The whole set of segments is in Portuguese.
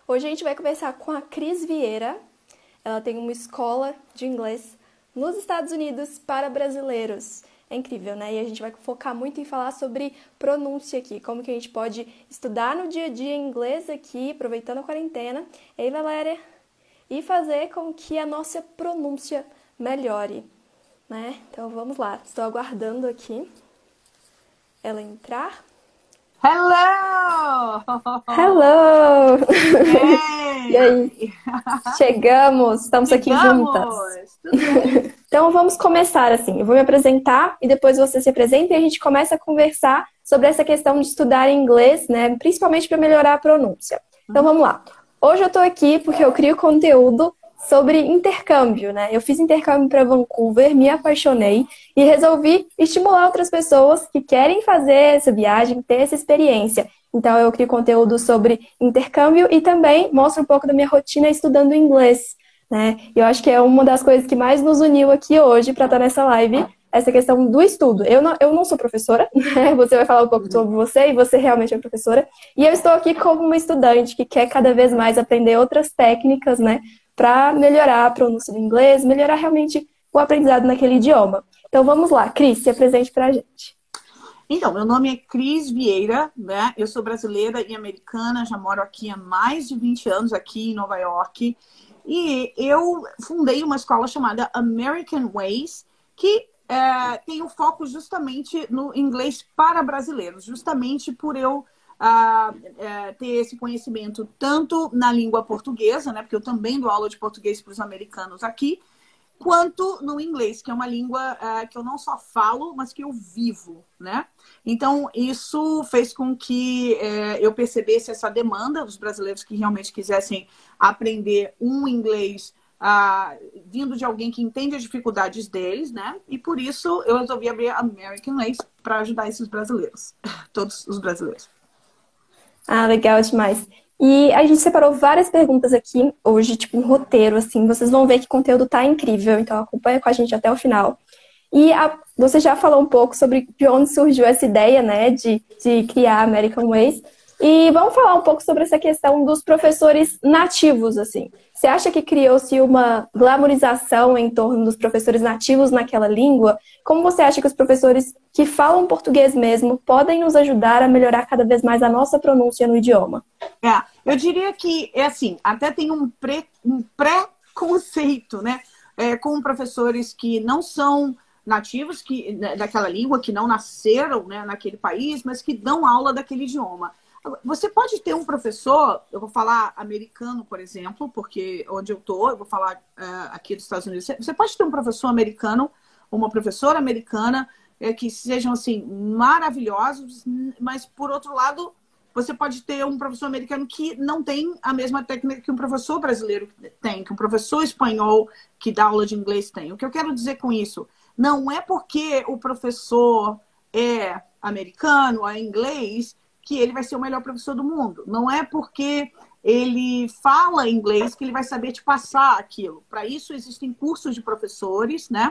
Hoje a gente vai conversar com a Cris Vieira. Ela tem uma escola de inglês nos Estados Unidos para brasileiros. É incrível, né? E a gente vai focar muito em falar sobre pronúncia aqui, como que a gente pode estudar no dia a dia inglês aqui, aproveitando a quarentena. Ei, Valéria! E fazer com que a nossa pronúncia melhore, né? Então vamos lá. Estou aguardando aqui ela entrar. Hello! Hello! E aí? Hey! Chegamos! Estamos aqui juntas. Chegamos! Tudo bem? Então vamos começar assim. Eu vou me apresentar e depois você se apresenta e a gente começa a conversar sobre essa questão de estudar inglês, né? Principalmente para melhorar a pronúncia. Então vamos lá. Hoje eu tô aqui porque eu crio conteúdo sobre intercâmbio, né? Eu fiz intercâmbio para Vancouver, me apaixonei e resolvi estimular outras pessoas que querem fazer essa viagem, ter essa experiência. Então eu crio conteúdo sobre intercâmbio e também mostro um pouco da minha rotina estudando inglês, né? E eu acho que é uma das coisas que mais nos uniu aqui hoje para estar nessa live, essa questão do estudo. Eu não sou professora, né? Você vai falar um pouco sobre você e você realmente é professora. E eu estou aqui como uma estudante que quer cada vez mais aprender outras técnicas, né? Para melhorar a pronúncia do inglês, melhorar realmente o aprendizado naquele idioma. Então vamos lá, Cris, se apresente para a gente. Então, meu nome é Cris Vieira, né? Eu sou brasileira e americana, já moro aqui há mais de 20 anos, aqui em Nova York. E eu fundei uma escola chamada American Ways, que tem o foco justamente no inglês para brasileiros, justamente por eu ter esse conhecimento tanto na língua portuguesa, né? Porque eu também dou aula de português para os americanos aqui, quanto no inglês, que é uma língua que eu não só falo, mas que eu vivo, né? Então, isso fez com que eu percebesse essa demanda dos brasileiros que realmente quisessem aprender um inglês vindo de alguém que entende as dificuldades deles, né? E por isso eu resolvi abrir a American Ways para ajudar esses brasileiros, todos os brasileiros. Ah, legal demais. E a gente separou várias perguntas aqui hoje, tipo um roteiro, assim. Vocês vão ver que o conteúdo tá incrível, então acompanha com a gente até o final. E você já falou um pouco sobre de onde surgiu essa ideia, né, de criar American Ways. E vamos falar um pouco sobre essa questão dos professores nativos, assim. Você acha que criou-se uma glamorização em torno dos professores nativos naquela língua? Como você acha que os professores que falam português mesmo podem nos ajudar a melhorar cada vez mais a nossa pronúncia no idioma? Eu diria que é assim, até tem um pré-conceito, né? Com professores que não são nativos daquela língua, que não nasceram, né, naquele país, mas que dão aula daquele idioma. Você pode ter um professor, eu vou falar americano, por exemplo, porque onde eu tô, eu vou falar aqui dos Estados Unidos. Você pode ter um professor americano, uma professora americana, que sejam assim maravilhosos, mas por outro lado, você pode ter um professor americano que não tem a mesma técnica que um professor brasileiro tem, que um professor espanhol que dá aula de inglês tem. O que eu quero dizer com isso? Não é porque o professor é americano, ou é inglês, que ele vai ser o melhor professor do mundo. Não é porque ele fala inglês que ele vai saber te passar aquilo. Para isso existem cursos de professores, né?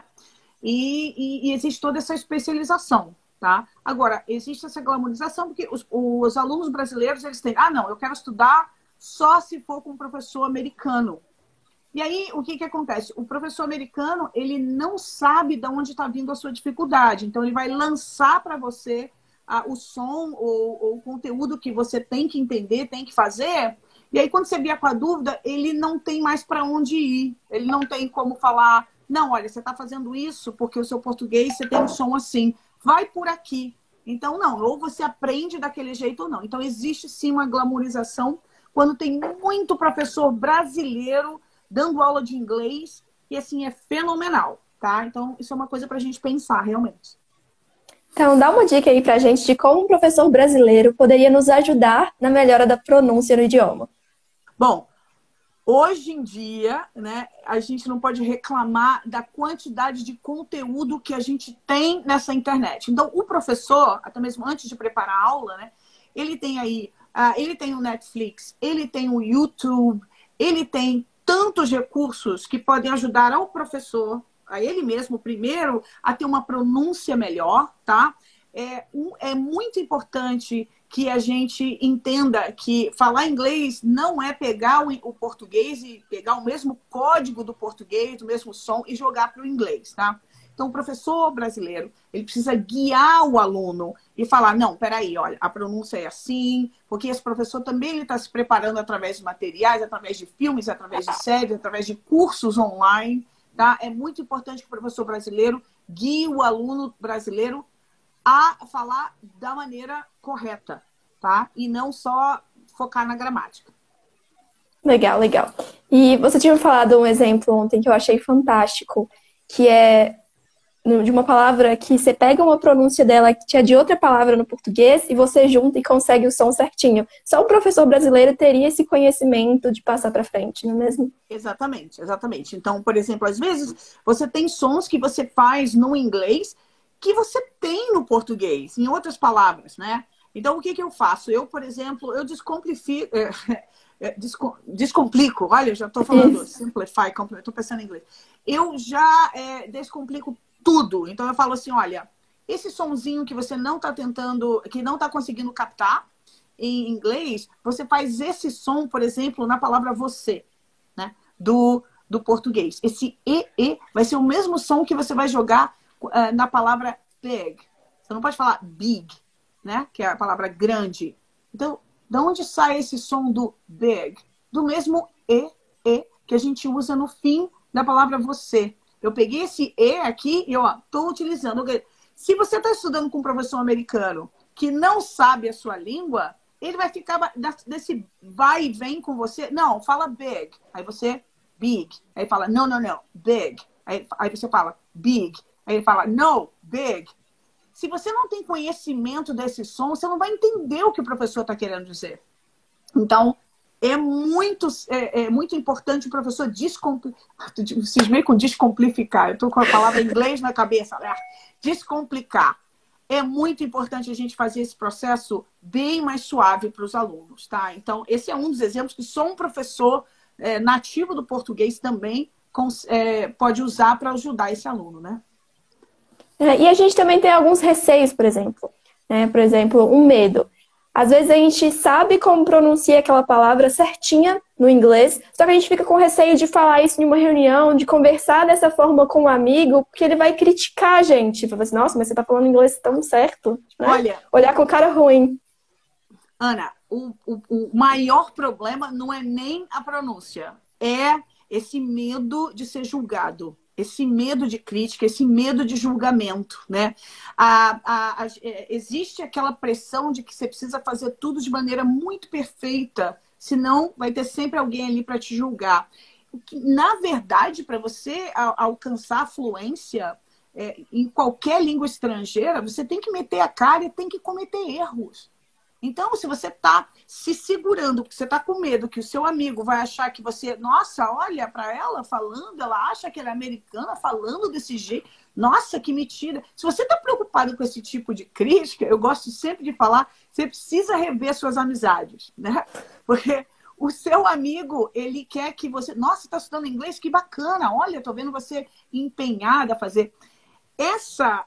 E existe toda essa especialização, tá? Agora, existe essa glamorização porque os alunos brasileiros, eles têm, não, eu quero estudar só se for com um professor americano. E aí, o que acontece? O professor americano, ele não sabe de onde está vindo a sua dificuldade. Então, ele vai lançar para você o som ou o conteúdo que você tem que entender, tem que fazer. E aí, quando você vier com a dúvida, ele não tem mais para onde ir. Ele não tem como falar, não, olha, você está fazendo isso porque o seu português, você tem um som assim. Vai por aqui. Então, não. Ou você aprende daquele jeito ou não. Então, existe sim uma glamorização quando tem muito professor brasileiro dando aula de inglês, e assim, é fenomenal, tá? Então, isso é uma coisa pra gente pensar, realmente. Então, dá uma dica aí pra gente de como um professor brasileiro poderia nos ajudar na melhora da pronúncia no idioma. Bom, hoje em dia, né, a gente não pode reclamar da quantidade de conteúdo que a gente tem nessa internet. Então, o professor, até mesmo antes de preparar a aula, né, ele tem aí, ele tem o Netflix, ele tem o YouTube, ele tem tantos recursos que podem ajudar ao professor, a ele mesmo, primeiro, a ter uma pronúncia melhor, tá? É muito importante que a gente entenda que falar inglês não é pegar o português e pegar o mesmo código do português, o mesmo som e jogar para o inglês, tá? Então, o professor brasileiro, ele precisa guiar o aluno e falar, não, peraí, olha, a pronúncia é assim, porque esse professor também está se preparando através de materiais, através de filmes, através de séries, através de cursos online, tá? É muito importante que o professor brasileiro guie o aluno brasileiro a falar da maneira correta, tá? E não só focar na gramática. Legal, legal. E você tinha falado um exemplo ontem que eu achei fantástico, que é de uma palavra que você pega uma pronúncia dela que é de outra palavra no português e você junta e consegue o som certinho. Só o professor brasileiro teria esse conhecimento de passar para frente, não é mesmo? Exatamente, exatamente. Então, por exemplo, às vezes você tem sons que você faz no inglês que você tem no português, em outras palavras, né? Então, o que eu faço? Eu, por exemplo, eu descomplico. Olha, eu já estou falando simplify, estou pensando em inglês. Eu já descomplico tudo. Então, eu falo assim, olha, esse sonzinho que você não está tentando, que não está conseguindo captar em inglês, você faz esse som, por exemplo, na palavra você, né? Do português. Esse e vai ser o mesmo som que você vai jogar na palavra big. Você não pode falar big, né? Que é a palavra grande. Então, de onde sai esse som do big? Do mesmo e que a gente usa no fim da palavra você. Eu peguei esse e aqui e estou utilizando. Se você está estudando com um professor americano que não sabe a sua língua, ele vai ficar desse vai e vem com você. Não, fala big. Aí você, big. Aí fala, não, big. Aí você fala, big. Aí ele fala, no, big. Se você não tem conhecimento desse som, você não vai entender o que o professor está querendo dizer. Então, é muito importante o professor descomplicar. Vocês veem com descomplicar. Eu estou com a palavra em inglês na cabeça. Descomplicar. É muito importante a gente fazer esse processo bem mais suave para os alunos, tá? Então, esse é um dos exemplos que só um professor nativo do português também pode usar para ajudar esse aluno, né? E a gente também tem alguns receios, por exemplo. Né? Por exemplo, um medo. Às vezes a gente sabe como pronuncia aquela palavra certinha no inglês, só que a gente fica com receio de falar isso em uma reunião, de conversar dessa forma com um amigo, porque ele vai criticar a gente. Fala assim, nossa, mas você tá falando inglês tão certo. Né? Olhar com cara ruim. Ana, o maior problema não é nem a pronúncia, é esse medo de ser julgado. Esse medo de crítica, esse medo de julgamento, né? Existe aquela pressão de que você precisa fazer tudo de maneira muito perfeita, senão vai ter sempre alguém ali para te julgar. Na verdade, para você alcançar a fluência em qualquer língua estrangeira, você tem que meter a cara e tem que cometer erros. Então, se você está se segurando, porque você está com medo que o seu amigo vai achar que você... Nossa, olha para ela falando, ela acha que ela é americana falando desse jeito. Nossa, que mentira. Se você está preocupado com esse tipo de crítica, eu gosto sempre de falar, você precisa rever suas amizades, né? Porque o seu amigo, ele quer que você... Nossa, você está estudando inglês? Que bacana. Olha, estou vendo você empenhada a fazer... Essa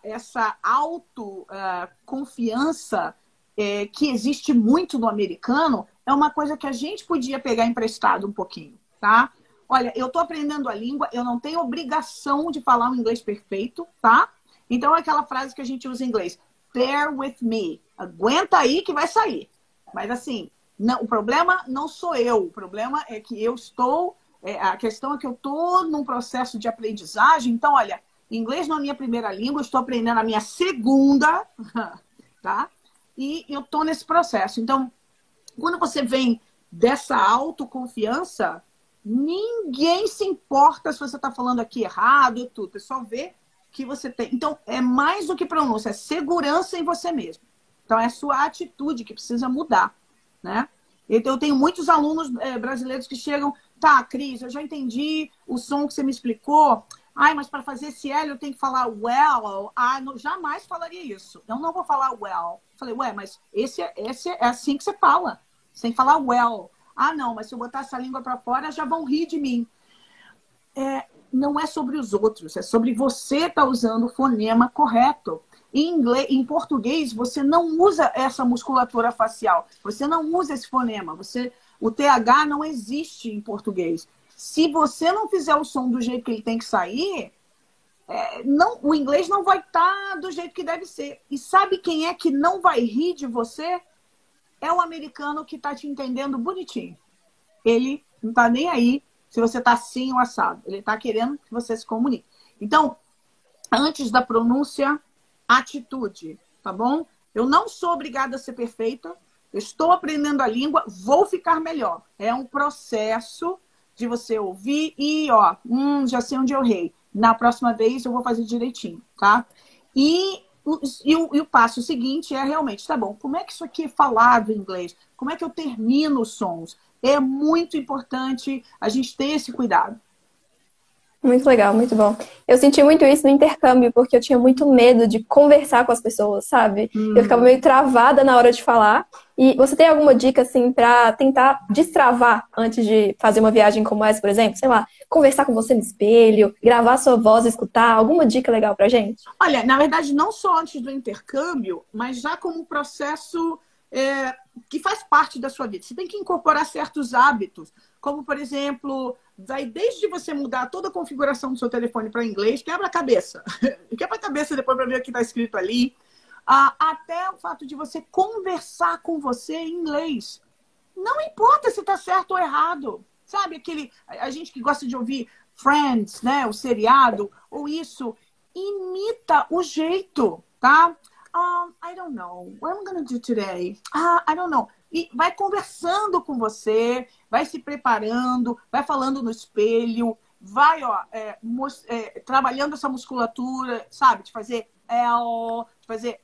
autoconfiança... que existe muito no americano, é uma coisa que a gente podia pegar emprestado um pouquinho, tá? Olha, eu tô aprendendo a língua, eu não tenho obrigação de falar um inglês perfeito, tá? Então é aquela frase que a gente usa em inglês, bear with me, aguenta aí que vai sair. Mas assim, não, o problema não sou eu, o problema é que eu estou, a questão é que eu tô num processo de aprendizagem, então olha, inglês não é a minha primeira língua, eu estou aprendendo a minha segunda, tá? E eu estou nesse processo. Então, quando você vem dessa autoconfiança, ninguém se importa se você está falando aqui errado e tudo. O pessoal vê que você tem. Então, é mais do que pronúncia, é segurança em você mesmo. Então, é a sua atitude que precisa mudar, né? Então, eu tenho muitos alunos brasileiros que chegam, tá, Cris, eu já entendi o som que você me explicou. Ai, mas para fazer esse L eu tenho que falar well. Ah, não, jamais falaria isso. Eu não vou falar well. Falei, ué, mas esse é assim que você fala. Você tem que falar well. Ah, não, mas se eu botar essa língua para fora, já vão rir de mim. Não é sobre os outros, é sobre você estar usando o fonema correto. Em inglês, em português, você não usa essa musculatura facial. Você não usa esse fonema. O TH não existe em português. Se você não fizer o som do jeito que ele tem que sair, o inglês não vai estar do jeito que deve ser. E sabe quem é que não vai rir de você? É o americano que está te entendendo bonitinho. Ele não está nem aí se você está assim ou assado. Ele está querendo que você se comunique. Então, antes da pronúncia, atitude, tá bom? Eu não sou obrigada a ser perfeita. Eu estou aprendendo a língua, vou ficar melhor. É um processo de você ouvir e, já sei onde eu errei. Na próxima vez eu vou fazer direitinho, tá? E o passo seguinte é realmente, tá bom, como é que isso aqui é falado em inglês? Como é que eu termino os sons? É muito importante a gente ter esse cuidado. Muito legal, muito bom. Eu senti muito isso no intercâmbio, porque eu tinha muito medo de conversar com as pessoas, sabe? Eu ficava meio travada na hora de falar. E você tem alguma dica, assim, pra tentar destravar antes de fazer uma viagem como essa, por exemplo? Sei lá, conversar com você no espelho, gravar sua voz, escutar. Alguma dica legal pra gente? Olha, na verdade, não só antes do intercâmbio, mas já como um processo que faz parte da sua vida. Você tem que incorporar certos hábitos, como, por exemplo, vai desde você mudar toda a configuração do seu telefone para inglês, quebra a cabeça. Quebra a cabeça depois para ver o que está escrito ali, até o fato de você conversar com você em inglês. Não importa se está certo ou errado. Sabe, a gente que gosta de ouvir Friends, né, o seriado, ou isso, imita o jeito, tá? I don't know. What I'm gonna do today? I don't know. E vai conversando com você, vai se preparando, vai falando no espelho, vai trabalhando essa musculatura, sabe? De fazer L, de fazer...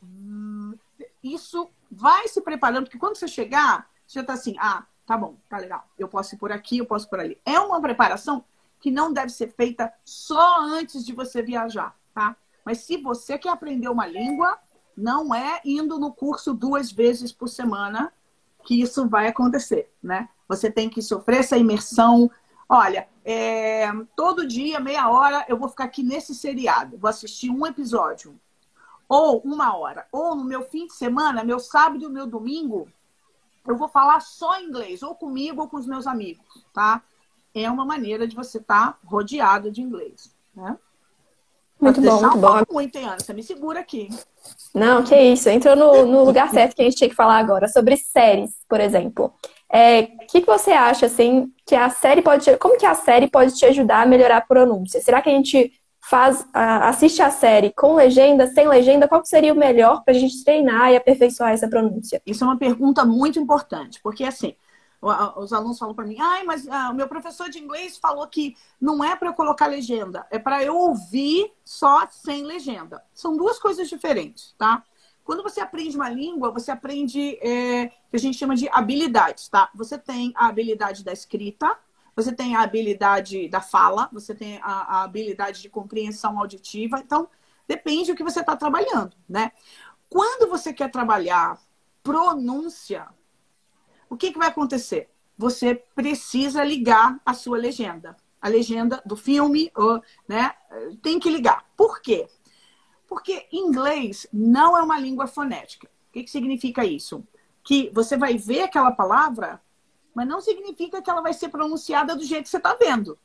Isso vai se preparando, porque quando você chegar, você já tá assim, tá bom, tá legal. Eu posso ir por aqui, eu posso ir por ali. É uma preparação que não deve ser feita só antes de você viajar, tá? Mas se você quer aprender uma língua, não é indo no curso 2 vezes por semana que isso vai acontecer, né? Você tem que sofrer essa imersão. Olha, todo dia, meia hora, eu vou ficar aqui nesse seriado. Vou assistir um episódio. Ou 1 hora. Ou no meu fim de semana, meu sábado e meu domingo, eu vou falar só inglês. Ou comigo ou com os meus amigos, tá? É uma maneira de você estar rodeado de inglês, né? Muito bom, muito bom. Muito, hein, Ana? Você me segura aqui. Não, que isso. Entrou no lugar certo que a gente tinha que falar agora. Sobre séries, por exemplo. O que você acha, assim, que a série pode... Como que a série pode te ajudar a melhorar a pronúncia? Será que a gente assiste a série com legenda, sem legenda? Qual que seria o melhor pra gente treinar e aperfeiçoar essa pronúncia? Isso é uma pergunta muito importante. Porque, assim, os alunos falam para mim, mas o meu professor de inglês falou que não é para eu colocar legenda, é para eu ouvir só sem legenda. São 2 coisas diferentes, tá? Quando você aprende uma língua, você aprende que a gente chama de habilidades, tá? Você tem a habilidade da escrita, você tem a habilidade da fala, você tem a habilidade de compreensão auditiva. Então, depende do que você está trabalhando, né? Quando você quer trabalhar pronúncia, o que vai acontecer? Você precisa ligar a sua legenda. A legenda do filme, né? Tem que ligar. Por quê? Porque inglês não é uma língua fonética. O que significa isso? Que você vai ver aquela palavra, mas não significa que ela vai ser pronunciada do jeito que você está vendo.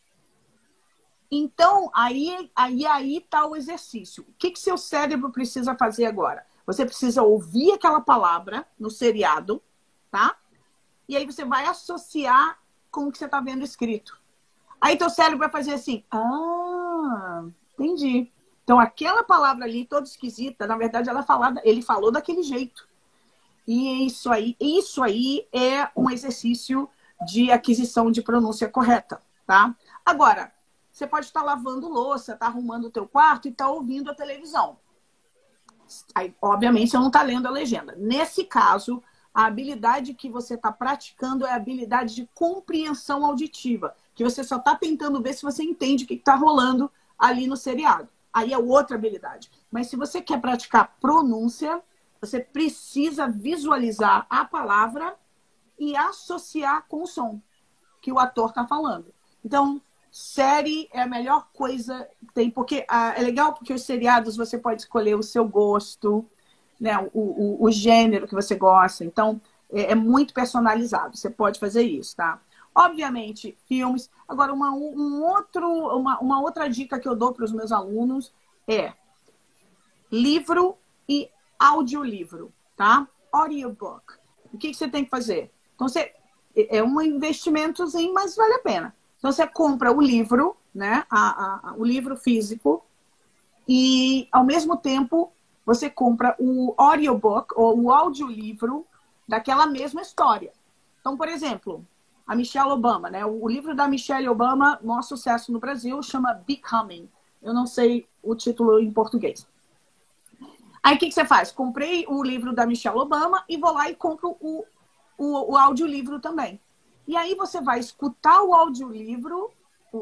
Então, aí está o exercício. O que seu cérebro precisa fazer agora? Você precisa ouvir aquela palavra no seriado, tá? E aí você vai associar com o que você está vendo escrito. Aí teu cérebro vai fazer assim, entendi. Então aquela palavra ali, toda esquisita, na verdade ele falou daquele jeito. E isso aí é um exercício de aquisição de pronúncia correta, tá? Agora, você pode estar lavando louça, tá arrumando o teu quarto e tá ouvindo a televisão. Aí, obviamente, você não está lendo a legenda. Nesse caso, a habilidade que você está praticando é a habilidade de compreensão auditiva, que você só está tentando ver se você entende o que está rolando ali no seriado. Aí é outra habilidade. Mas se você quer praticar pronúncia, você precisa visualizar a palavra e associar com o som que o ator está falando. Então, série é a melhor coisa que tem, porque é legal porque os seriados você pode escolher o seu gosto, né? O gênero que você gosta. Então, é muito personalizado. Você pode fazer isso, tá? Obviamente, filmes. Agora, uma outra dica que eu dou para os meus alunos é livro e audiolivro, tá? Audiobook. O que você tem que fazer? Então, é um investimentozinho, mas vale a pena. Então, você compra o livro, né? O livro físico e, ao mesmo tempo, você compra o audiobook ou o audiolivro daquela mesma história. Então, por exemplo, a Michelle Obama, né? O livro da Michelle Obama, maior sucesso no Brasil, chama Becoming. Eu não sei o título em português. Aí, o que você faz? Comprei o livro da Michelle Obama e vou lá e compro o audiolivro também. E aí você vai escutar o audiolivro,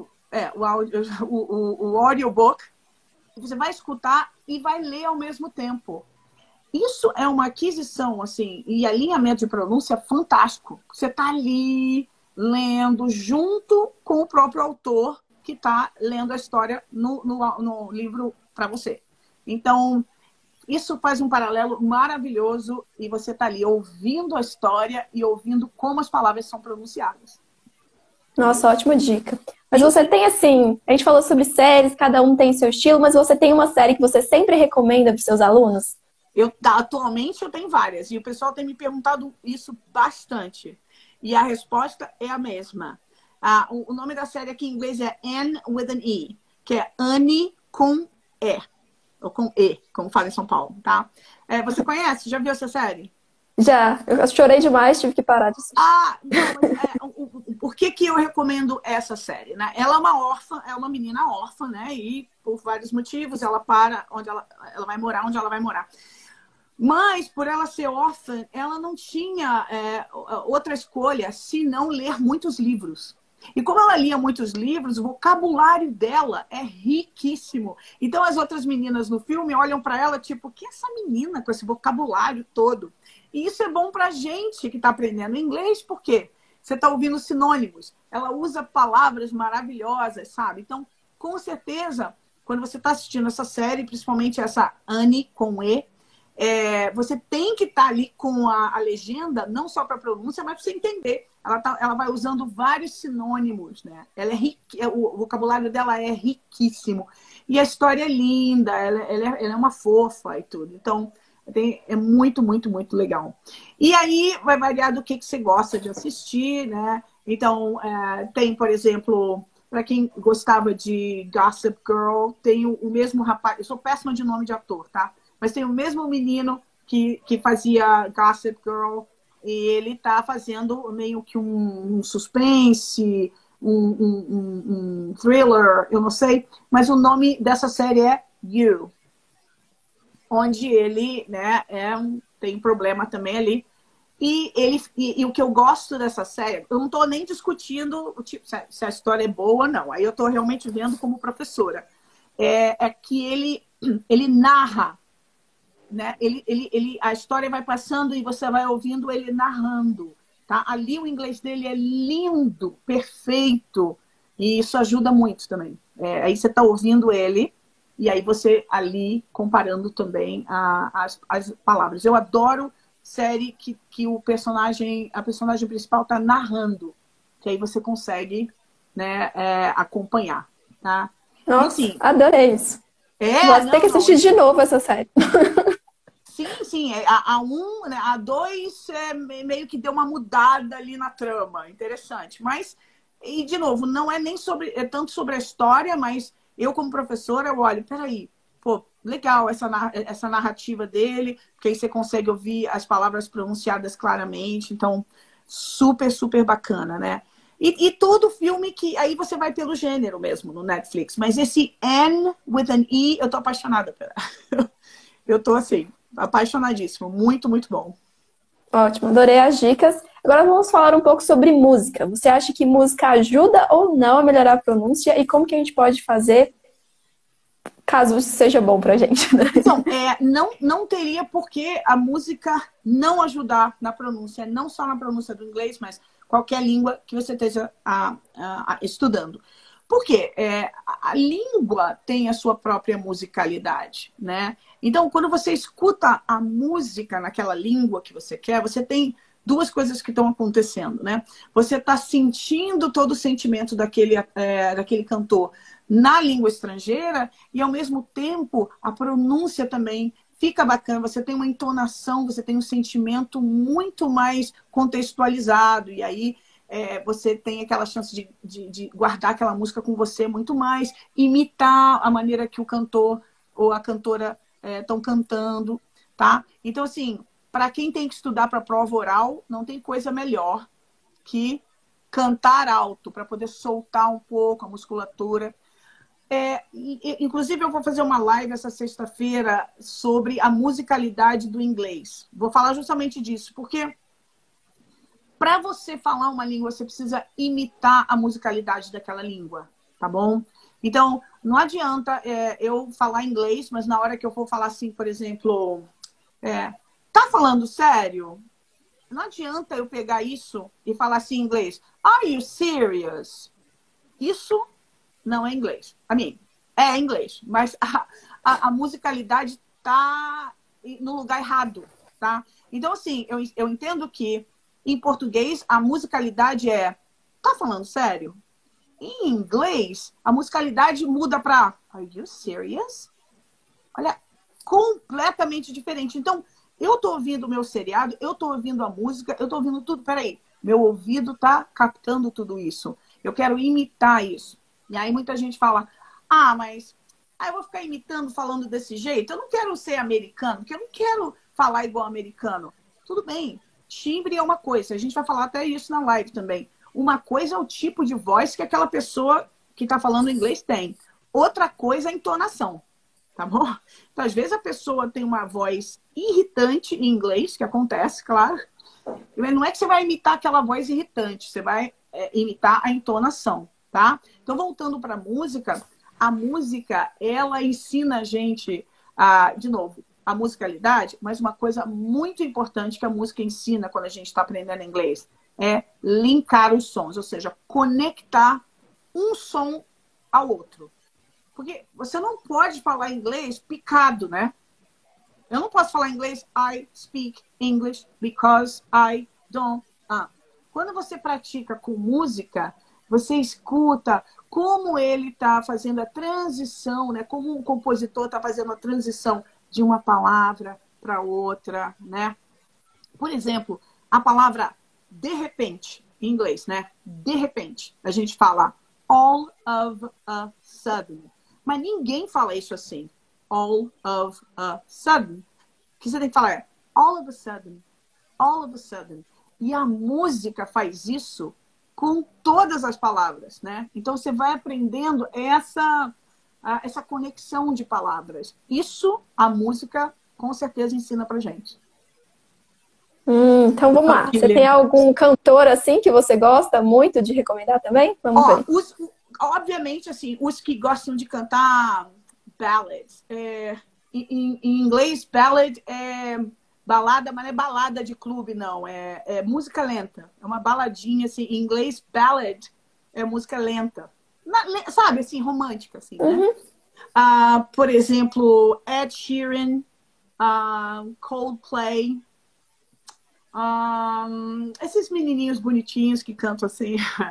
o audiobook, você vai escutar e vai ler ao mesmo tempo. Isso é uma aquisição, assim, e alinhamento de pronúncia fantástico. Você está ali lendo junto com o próprio autor que está lendo a história no livro para você. Então, isso faz um paralelo maravilhoso e você está ali ouvindo a história e ouvindo como as palavras são pronunciadas. Nossa, ótima dica. Mas você tem assim, a gente falou sobre séries, cada um tem seu estilo, mas você tem uma série que você sempre recomenda para os seus alunos? Atualmente eu tenho várias e o pessoal tem me perguntado isso bastante. E a resposta é a mesma. O nome da série aqui em inglês é Anne with an E, que é Anne com E. Ou com E, como fala em São Paulo, tá? Você conhece? Já viu essa série? Já. Eu chorei demais, tive que parar de assistir. Não, mas por que eu recomendo essa série, né? Ela é uma órfã, é uma menina órfã, né? E por vários motivos ela ela vai morar onde ela vai morar. Mas, por ela ser órfã, ela não tinha outra escolha se não ler muitos livros. E como ela lia muitos livros, o vocabulário dela é riquíssimo. Então, as outras meninas no filme olham para ela, tipo, que é essa menina com esse vocabulário todo? E isso é bom para a gente que está aprendendo inglês, porque você está ouvindo sinônimos. Ela usa palavras maravilhosas, sabe? Então, com certeza, quando você está assistindo essa série, principalmente essa Anne com E, você tem que estar ali com a legenda, não só para a pronúncia, mas para você entender. Ela vai usando vários sinônimos, né? O vocabulário dela é riquíssimo. E a história é linda, ela é uma fofa e tudo. Então, é muito, muito, muito legal. E aí, vai variar do que você gosta de assistir, né? Então, tem, por exemplo, para quem gostava de Gossip Girl, tem o mesmo rapaz... Eu sou péssima de nome de ator, tá? Mas tem o mesmo menino que fazia Gossip Girl e ele tá fazendo meio que um suspense, um thriller, eu não sei. Mas o nome dessa série é You. Onde ele, né, tem um problema também ali. E o que eu gosto dessa série, eu não tô nem discutindo se a história é boa ou não. Aí eu tô realmente vendo como professora. É que ele narra, né? A história vai passando e você vai ouvindo ele narrando, tá? Ali o inglês dele é lindo, perfeito, e isso ajuda muito também. Aí você está ouvindo ele e aí você ali comparando também as palavras. Eu adoro série que a personagem principal está narrando, que aí você consegue, né, acompanhar, tá? Nossa, enfim, adorei isso. Vou ter que assistir de novo essa série. Sim. A 2 meio que deu uma mudada ali na trama. Interessante. Mas, e de novo, não é nem tanto sobre a história, mas eu como professora, eu olho, peraí, pô, legal essa narrativa dele, porque aí você consegue ouvir as palavras pronunciadas claramente. Então, super, super bacana, né? E todo filme que... Aí você vai pelo gênero mesmo no Netflix. Mas esse Anne with an E, eu tô apaixonada. Eu tô assim, apaixonadíssimo. Muito, muito bom. Ótimo, adorei as dicas. Agora vamos falar um pouco sobre música. Você acha que música ajuda ou não a melhorar a pronúncia? E como que a gente pode fazer caso isso seja bom pra gente, né? Então, não teria por que a música não ajudar na pronúncia. Não só na pronúncia do inglês, mas qualquer língua que você esteja estudando. Por quê? A língua tem a sua própria musicalidade, né? Então, quando você escuta a música naquela língua que você quer, você tem duas coisas que estão acontecendo, né? Você está sentindo todo o sentimento daquele cantor na língua estrangeira e, ao mesmo tempo, a pronúncia também fica bacana. Você tem uma entonação, você tem um sentimento muito mais contextualizado. E aí você tem aquela chance de guardar aquela música com você muito mais, imitar a maneira que o cantor ou a cantora estão cantando, tá? Então, assim, para quem tem que estudar para prova oral, não tem coisa melhor que cantar alto, para poder soltar um pouco a musculatura. Inclusive, eu vou fazer uma live essa sexta-feira sobre a musicalidade do inglês. Vou falar justamente disso, porque para você falar uma língua, você precisa imitar a musicalidade daquela língua, tá bom? Então, não adianta eu falar inglês, mas na hora que eu for falar assim, por exemplo, tá falando sério? Não adianta eu pegar isso e falar assim em inglês. Are you serious? Isso não é inglês. É inglês, mas a musicalidade tá no lugar errado, tá? Então, assim, eu entendo que em português a musicalidade tá falando sério? Em inglês, a musicalidade muda para Are you serious? Olha, completamente diferente. Então, eu tô ouvindo o meu seriado, eu tô ouvindo a música, eu tô ouvindo tudo. Peraí, meu ouvido tá captando tudo isso. Eu quero imitar isso. E aí muita gente fala, mas eu vou ficar imitando, falando desse jeito? Eu não quero ser americano, porque eu não quero falar igual americano. Tudo bem, timbre é uma coisa. A gente vai falar até isso na live também. Uma coisa é o tipo de voz que aquela pessoa que está falando inglês tem. Outra coisa é a entonação, tá bom? Então, às vezes a pessoa tem uma voz irritante em inglês, que acontece, claro. Mas não é que você vai imitar aquela voz irritante, você vai imitar a entonação, tá? Então, voltando para a música, ela ensina a gente, de novo, a musicalidade, mas uma coisa muito importante que a música ensina quando a gente está aprendendo inglês é linkar os sons, ou seja, conectar um som ao outro. Porque você não pode falar inglês picado, né? Eu não posso falar inglês I speak English because I don't. Quando você pratica com música, você escuta como ele está fazendo a transição, né? Como um compositor está fazendo a transição de uma palavra para outra, né? Por exemplo, a palavra de repente, em inglês, né? De repente, a gente fala all of a sudden. Mas ninguém fala isso assim. All of a sudden. O que você tem que falar é all of a sudden. All of a sudden. E a música faz isso com todas as palavras, né? Então você vai aprendendo essa conexão de palavras. Isso a música com certeza ensina pra gente. Então vamos lá. Você tem algum cantor assim que você gosta muito de recomendar também? Vamos ver. Obviamente, assim, os que gostam de cantar ballads. Em inglês, ballad é balada, mas não é balada de clube, não. É música lenta. É uma baladinha, assim. Em inglês, ballad é música lenta. Sabe, assim, romântica, assim, né? Por exemplo, Ed Sheeran, Coldplay. Esses menininhos bonitinhos que cantam assim.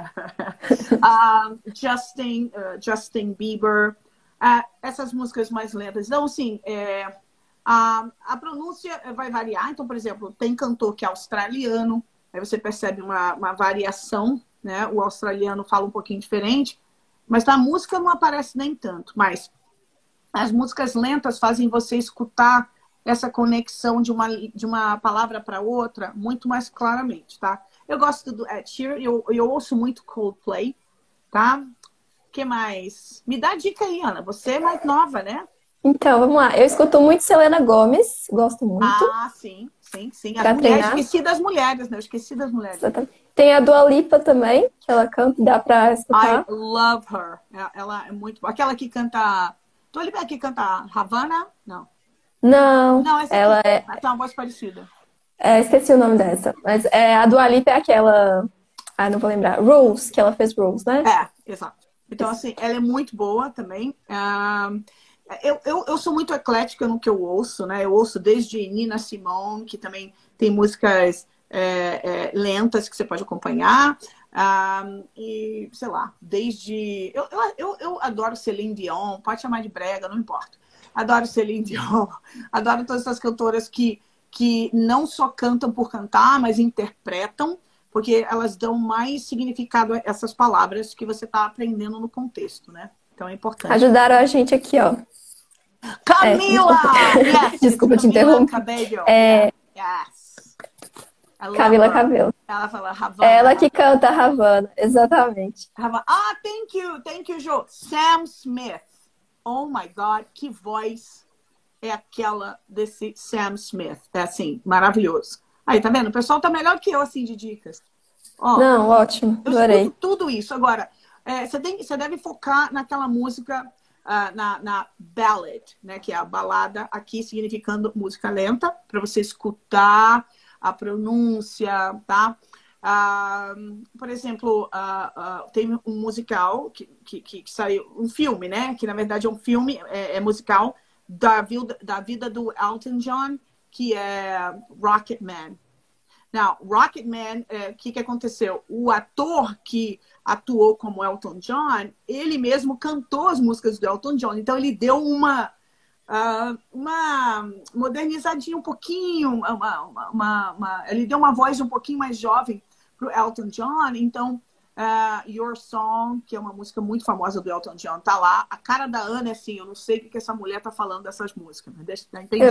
Justin Bieber. Essas músicas mais lentas. Então, assim, a pronúncia vai variar. Então, por exemplo, tem cantor que é australiano. Aí você percebe uma variação, né? O australiano fala um pouquinho diferente. Mas na música não aparece nem tanto. Mas as músicas lentas fazem você escutar essa conexão de uma palavra para outra muito mais claramente, tá? Eu gosto do Ed Sheeran, eu ouço muito Coldplay, tá? O que mais? Me dá dica aí, Ana. Você é mais nova, né? Então, vamos lá. Eu escuto muito Selena Gomez, gosto muito. Sim. Pra treinar. Esqueci das mulheres, né? Eu esqueci das mulheres. Tem a Dua Lipa também, que ela canta, dá pra escutar. I love her. Ela é muito boa. Aquela que canta... Dua Lipa é que canta Havana? Não. Não, essa ela tem uma voz parecida. Esqueci o nome dessa. Mas a Dua Lipa é aquela... não vou lembrar. Rules, que ela fez Rules, né? Exato. Então, assim, ela é muito boa também. Eu sou muito eclética no que eu ouço, né? Eu ouço desde Nina Simone, que também tem músicas lentas que você pode acompanhar. E, sei lá, desde... Eu adoro Celine Dion, pode chamar de brega, não importa. Adoro Celine Dion, adoro todas essas cantoras que não só cantam por cantar, mas interpretam, porque elas dão mais significado a essas palavras que você está aprendendo no contexto, né? Então é importante. Ajudaram a gente aqui, ó. Camila! Yes, desculpa te Camila interromper. Cabello. Yes. Camila Cabello. Ela fala Havana. Ela que canta Havana, exatamente. Havana. Thank you, Jo. Sam Smith. Oh my God, que voz é aquela desse Sam Smith. É assim, maravilhoso. Aí, tá vendo? O pessoal tá melhor que eu, assim, de dicas. Ó, não, ótimo, adorei. Eu escuto tudo isso. Agora, você deve focar naquela música, na ballad, né? Que é a balada, aqui significando música lenta, para você escutar a pronúncia, tá? Por exemplo, tem um musical que saiu, um filme, né? Que na verdade é um filme, musical da vida do Elton John, que é Rocketman. Now, Rocketman, que aconteceu? O ator que atuou como Elton John, ele mesmo cantou as músicas do Elton John. Então, ele deu uma modernizadinha um pouquinho, ele deu uma voz um pouquinho mais jovem para o Elton John. Então, Your Song, que é uma música muito famosa do Elton John, tá lá. A cara da Ana é assim, eu não sei o que essa mulher tá falando dessas músicas, mas deixa eu entender.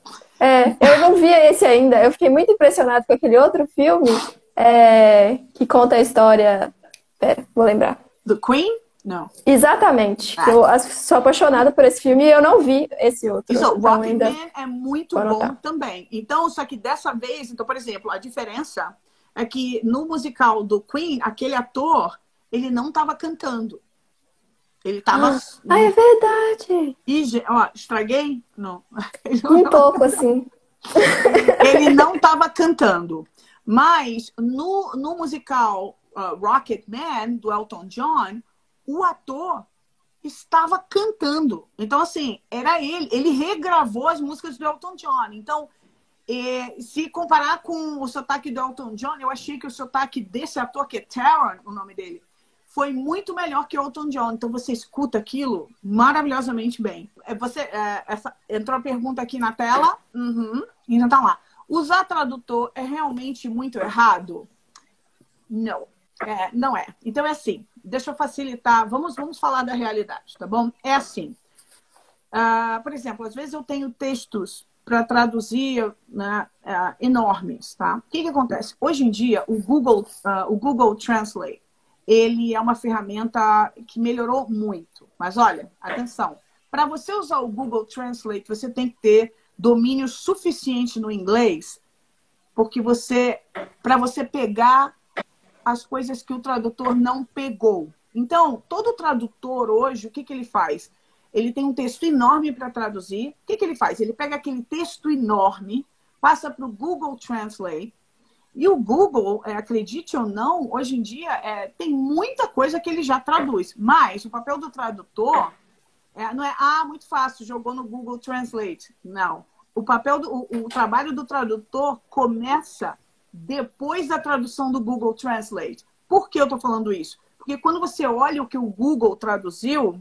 Eu não vi esse ainda. Eu fiquei muito impressionado com aquele outro filme que conta a história... Pera, vou lembrar. Do Queen? Não. Exatamente. Eu sou apaixonada por esse filme e eu não vi esse outro. Isso, então, Rocketman é muito bom também. Então, só que dessa vez, por exemplo, a diferença é que no musical do Queen, aquele ator, ele não estava cantando. Ele estava... é verdade! Estraguei? Não. Um pouco, assim. Ele não estava cantando. Mas no musical Rocketman, do Elton John, o ator estava cantando. Então, assim, era ele. Ele regravou as músicas do Elton John. Então, se comparar com o sotaque do Elton John, eu achei que o sotaque desse ator, que é Taron, o nome dele, foi muito melhor que o Elton John. Então, você escuta aquilo maravilhosamente bem. Entrou a pergunta aqui na tela. Então, tá lá. Usar tradutor é realmente muito errado? Não. Não é. Então, é assim. Deixa eu facilitar. Vamos falar da realidade, tá bom? É assim. Por exemplo, às vezes eu tenho textos para traduzir, né, enormes, tá? O que acontece? Hoje em dia, o Google Translate, ele é uma ferramenta que melhorou muito. Mas olha, atenção. Para você usar o Google Translate, você tem que ter domínio suficiente no inglês, porque para você pegar as coisas que o tradutor não pegou. Então, todo tradutor hoje, o que ele faz? Ele tem um texto enorme para traduzir. O que ele faz? Ele pega aquele texto enorme, passa para o Google Translate, e o Google, acredite ou não, hoje em dia tem muita coisa que ele já traduz. Mas o papel do tradutor não é, muito fácil, jogou no Google Translate. Não. O trabalho do tradutor começa depois da tradução do Google Translate. Por que eu estou falando isso? Porque quando você olha o que o Google traduziu,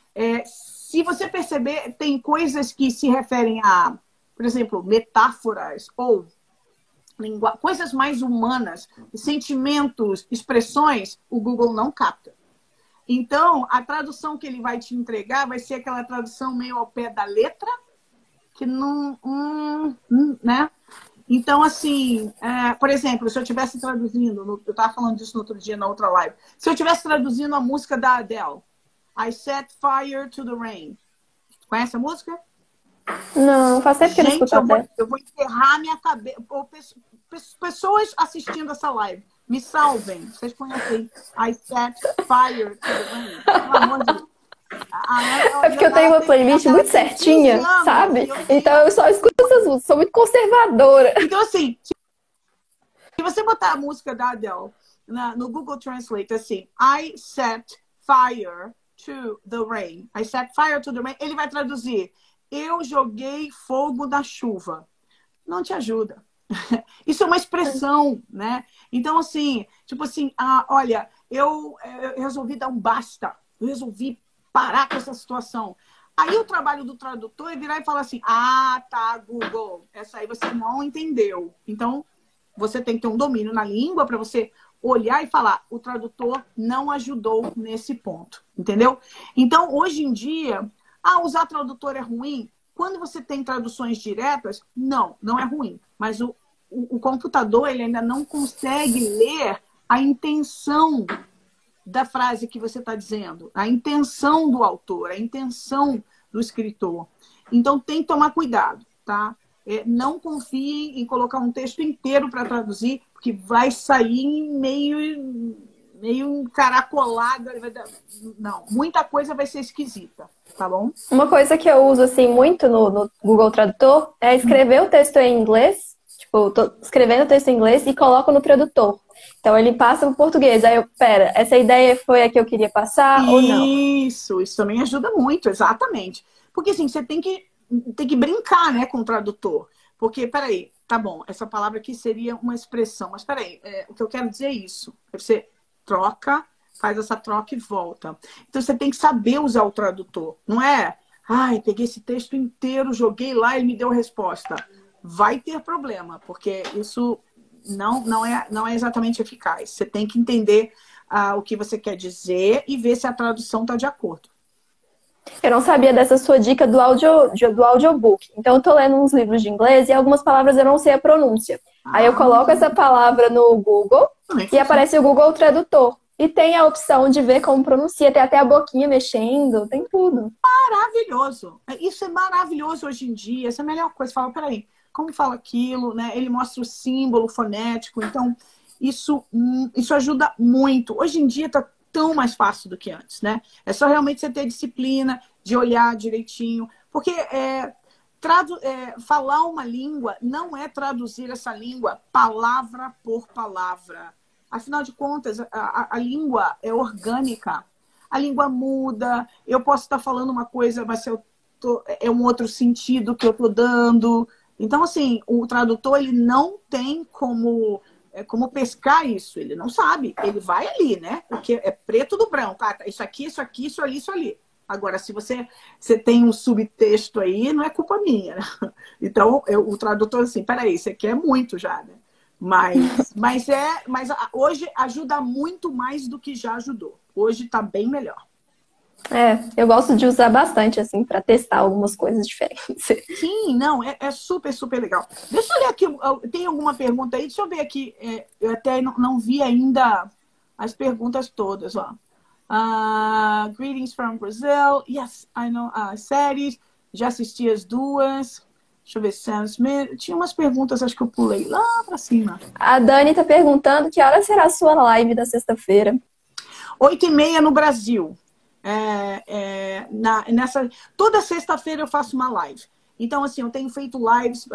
se você perceber, tem coisas que se referem a, por exemplo, metáforas ou coisas mais humanas, sentimentos, expressões, o Google não capta. Então, a tradução que ele vai te entregar vai ser aquela tradução meio ao pé da letra, que não... né? Então, assim, por exemplo, se eu estivesse traduzindo, eu estava falando disso no outro dia, na outra live, se eu estivesse traduzindo a música da Adele, I Set Fire to the Rain. Conhece a música? Não, faz tempo que eu não escuto até. Eu vou enterrar minha cabeça. Pessoas assistindo essa live, me salvem. Vocês conhecem I Set Fire to the Rain? Pelo amor de Deus. É porque eu tenho uma playlist muito certinha, sabe? Então eu só escuto essas músicas, sou muito conservadora. Então, assim, se você botar a música da Adele no Google Translate, assim, I set fire to the rain. I set fire to the rain. Ele vai traduzir: eu joguei fogo na chuva. Não te ajuda. Isso é uma expressão, né? Então, assim, tipo assim, olha, eu resolvi dar um basta. Eu resolvi parar com essa situação. Aí o trabalho do tradutor é virar e falar assim: ah, tá, Google, essa aí você não entendeu. Então, você tem que ter um domínio na língua para você olhar e falar: o tradutor não ajudou nesse ponto, entendeu? Então, hoje em dia, usar tradutor é ruim? Quando você tem traduções diretas, não é ruim. Mas o computador, ele ainda não consegue ler a intenção da frase que você está dizendo, a intenção do autor, a intenção do escritor. Então, tem que tomar cuidado, tá? Não confie em colocar um texto inteiro para traduzir, porque vai sair meio encaracolado. Não, muita coisa vai ser esquisita, tá bom? Uma coisa que eu uso assim muito no Google Tradutor é escrever o texto em inglês. Tipo, eu tô escrevendo o texto em inglês e coloco no tradutor. Então ele passa para o português. Aí pera, essa ideia foi a que eu queria passar ou não? Isso também ajuda muito, exatamente. Porque assim, você tem que brincar, né, com o tradutor. Porque, peraí, tá bom, essa palavra aqui seria uma expressão, mas peraí, o que eu quero dizer é isso. Aí você troca, faz essa troca e volta. Então você tem que saber usar o tradutor. Não é, peguei esse texto inteiro, joguei lá e ele me deu a resposta. Vai ter problema, porque isso não é exatamente eficaz. Você tem que entender o que você quer dizer e ver se a tradução está de acordo. Eu não sabia dessa sua dica do audiobook. Então eu tô lendo uns livros de inglês e algumas palavras eu não sei a pronúncia. Aí eu coloco essa palavra no Google e aparece o Google Tradutor. E tem a opção de ver como pronuncia, tem até a boquinha mexendo, tem tudo. Maravilhoso! Isso é maravilhoso hoje em dia. Essa é a melhor coisa. Fala, peraí, como fala aquilo, né? Ele mostra o símbolo fonético. Então, isso ajuda muito. Hoje em dia tá tão mais fácil do que antes, né? É só realmente você ter disciplina de olhar direitinho. Porque falar uma língua não é traduzir essa língua palavra por palavra. Afinal de contas, a língua é orgânica. A língua muda. Eu posso estar falando uma coisa, mas é um outro sentido que eu estou dando. Então, assim, o tradutor ele não tem como pescar isso. Ele não sabe. Ele vai ali, né? Porque é preto do branco. Isso aqui, isso aqui, isso ali, isso ali. Agora, se você tem um subtexto aí, não é culpa minha. Então, o tradutor, assim, peraí, isso aqui é muito já, né? Mas hoje ajuda muito mais do que já ajudou. Hoje está bem melhor. Eu gosto de usar bastante, assim, para testar algumas coisas diferentes. Sim, não, é super, super legal. Deixa eu ler aqui, tem alguma pergunta aí? Deixa eu ver aqui. Eu até não vi ainda as perguntas todas, ó. Greetings from Brazil. Yes, I know. Séries. Já assisti as duas. Deixa eu ver, Sam Smith. Tinha umas perguntas, acho que eu pulei lá pra cima. A Dani tá perguntando que hora será a sua live da sexta-feira? 8h30 no Brasil. Toda sexta-feira eu faço uma live. Então, assim, eu tenho feito lives.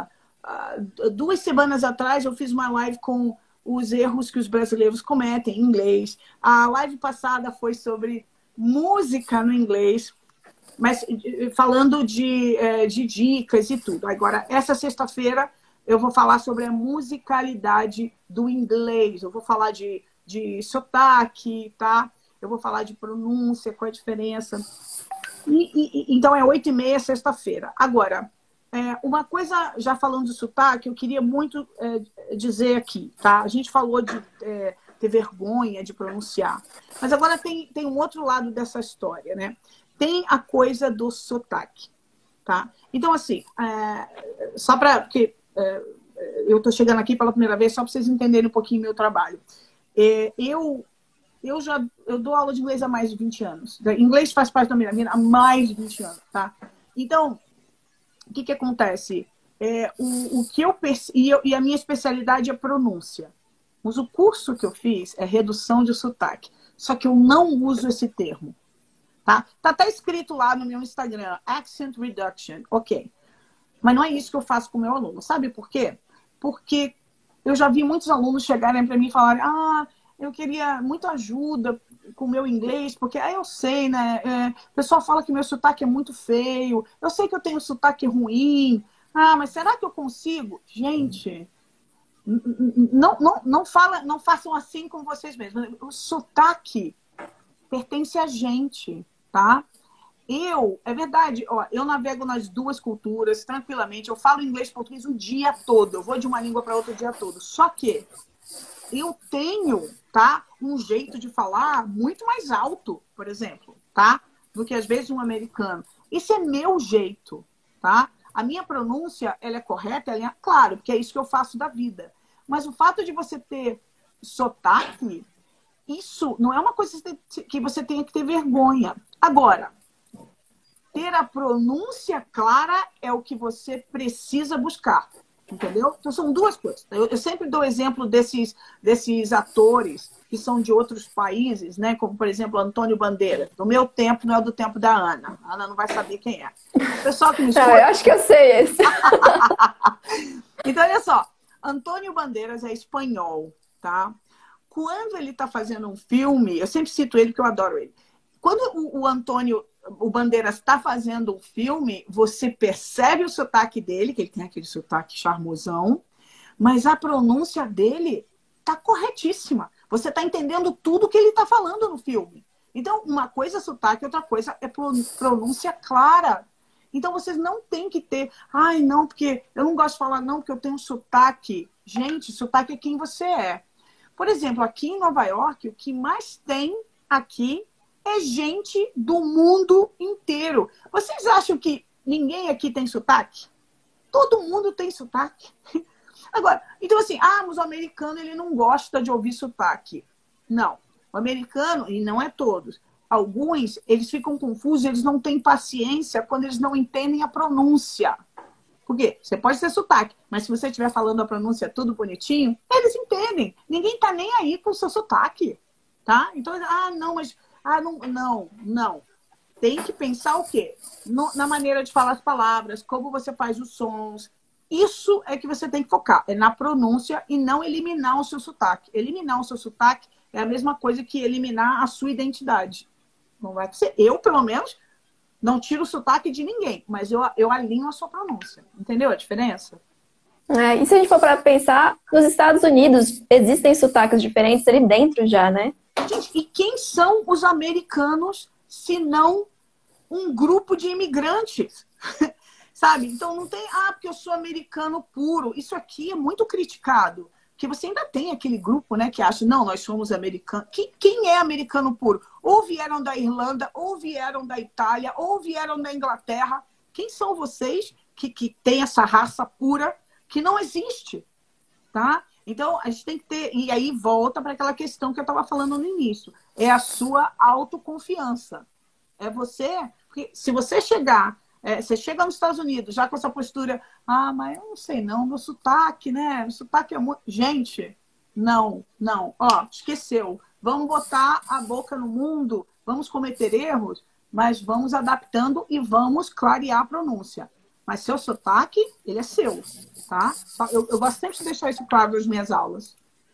2 semanas atrás eu fiz uma live com os erros que os brasileiros cometem em inglês. A live passada foi sobre música no inglês. Mas falando de dicas e tudo. Agora, essa sexta-feira, eu vou falar sobre a musicalidade do inglês. Eu vou falar de sotaque, tá? Eu vou falar de pronúncia, qual é a diferença. Então, é 8h30, sexta-feira. Agora, uma coisa, já falando de sotaque, eu queria muito dizer aqui, tá? A gente falou de ter vergonha de pronunciar. Mas agora tem um outro lado dessa história, né? Tem a coisa do sotaque, tá? Então, assim, só para... Porque eu tô chegando aqui pela primeira vez, só para vocês entenderem um pouquinho meu trabalho. Eu dou aula de inglês há mais de 20 anos. Inglês faz parte da minha vida há mais de 20 anos, tá? Então, o que acontece? O que eu percebo... E a minha especialidade é pronúncia. Mas o curso que eu fiz é redução de sotaque. Só que eu não uso esse termo. Tá até escrito lá no meu Instagram, Accent Reduction, ok. Mas não é isso que eu faço com o meu aluno. Sabe por quê? Porque eu já vi muitos alunos chegarem para mim e falarem: eu queria muita ajuda com o meu inglês, porque eu sei, né? O pessoal fala que meu sotaque é muito feio. Eu sei que eu tenho sotaque ruim. Ah, mas será que eu consigo? Gente, não façam assim com vocês mesmos. O sotaque pertence a gente, tá? É verdade, ó, eu navego nas duas culturas tranquilamente. Eu falo inglês e português o dia todo. Eu vou de uma língua para outra o dia todo. Só que eu tenho, tá, um jeito de falar muito mais alto, por exemplo, tá? Do que às vezes um americano. Isso é meu jeito, tá? A minha pronúncia, ela é correta, ela é claro, porque é isso que eu faço da vida. Mas o fato de você ter sotaque, isso não é uma coisa que você tenha que ter vergonha. Agora, ter a pronúncia clara é o que você precisa buscar. Entendeu? Então, são duas coisas. Eu sempre dou exemplo desses atores que são de outros países, né? Como, por exemplo, Antônio Bandeiras. Do meu tempo, não é do tempo da Ana. A Ana não vai saber quem é. O pessoal que me escuta... eu acho que eu sei esse. Então, olha só. Antônio Bandeiras é espanhol, tá? Quando ele está fazendo um filme, eu sempre cito ele porque eu adoro ele. Quando o Bandeiras está fazendo um filme, você percebe o sotaque dele, que ele tem aquele sotaque charmosão, mas a pronúncia dele está corretíssima. Você está entendendo tudo que ele está falando no filme. Então, uma coisa é sotaque, outra coisa é pronúncia clara. Então, vocês não têm que ter... Ai, não, porque eu não gosto de falar não, porque eu tenho sotaque. Gente, sotaque é quem você é. Por exemplo, aqui em Nova York, o que mais tem aqui é gente do mundo inteiro. Vocês acham que ninguém aqui tem sotaque? Todo mundo tem sotaque. Agora, então assim, mas o americano ele não gosta de ouvir sotaque. Não. O americano, e não é todos, alguns, eles ficam confusos, eles não têm paciência quando eles não entendem a pronúncia. Por quê? Você pode ter sotaque, mas se você estiver falando a pronúncia tudo bonitinho, eles entendem. Ninguém tá nem aí com o seu sotaque, tá? Então, não, mas... não. Tem que pensar o quê? Na maneira de falar as palavras, como você faz os sons. Isso é que você tem que focar. É na pronúncia e não eliminar o seu sotaque. Eliminar o seu sotaque é a mesma coisa que eliminar a sua identidade. Não vai ser. Eu, pelo menos, não tiro o sotaque de ninguém, mas eu alinho a sua pronúncia. Entendeu a diferença? E se a gente for para pensar, nos Estados Unidos existem sotaques diferentes ali dentro já, né? Gente, e quem são os americanos se não um grupo de imigrantes? Sabe? Então não tem, porque eu sou americano puro. Isso aqui é muito criticado. Porque você ainda tem aquele grupo, né, que acha, não, nós somos americanos. Quem é americano puro? Ou vieram da Irlanda, ou vieram da Itália, ou vieram da Inglaterra. Quem são vocês que têm essa raça pura que não existe? Tá? Então, a gente tem que ter... E aí volta para aquela questão que eu estava falando no início. É a sua autoconfiança. É você... Porque se você chegar... você chega nos Estados Unidos já com essa postura... mas eu não sei não, meu sotaque, né? Meu sotaque é muito... Gente, não. Esqueceu. Vamos botar a boca no mundo, vamos cometer erros, mas vamos adaptando e vamos clarear a pronúncia. Mas seu sotaque, ele é seu, tá? Eu gosto sempre de deixar isso claro nas minhas aulas.